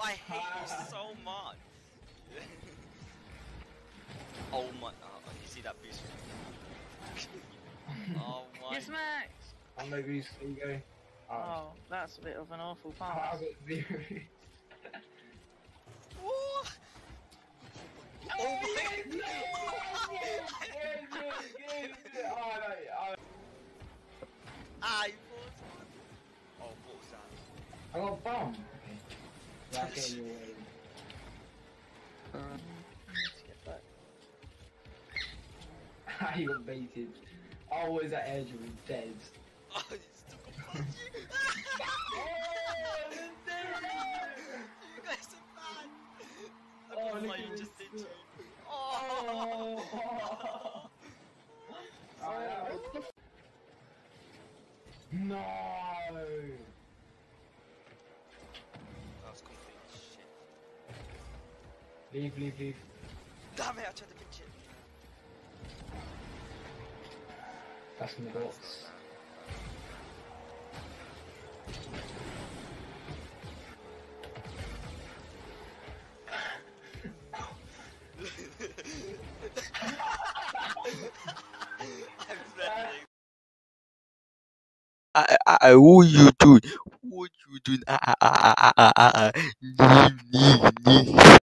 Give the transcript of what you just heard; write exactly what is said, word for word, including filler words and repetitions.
I hate you so much. Oh my! Oh, you see that boost? Oh my! Yes, Max! I'm no boost, there you go. Oh, Oh, that's a bit of an awful I pass. got zero. Oh, oh my! Yes, yes, yes, yes, yes, yes. Oh, no, oh. Ah, you paused. Oh, what was that? I got a bum. Okay. That's getting your way. Um, let's get back. He got baited. Oh, is that edge was dead. Oh, you stuck a punch. Oh, You guys are bad. Look Oh, at look what at you this. just did to me. oh. Oh. Oh. No. That was complete shit. Leave, leave, leave. Damn it! I tried to pinch it. That's my box. I'm threatening. I, I, I, what you doing? What you doing? Ah, ah, ah, ah, ah, ah, ah.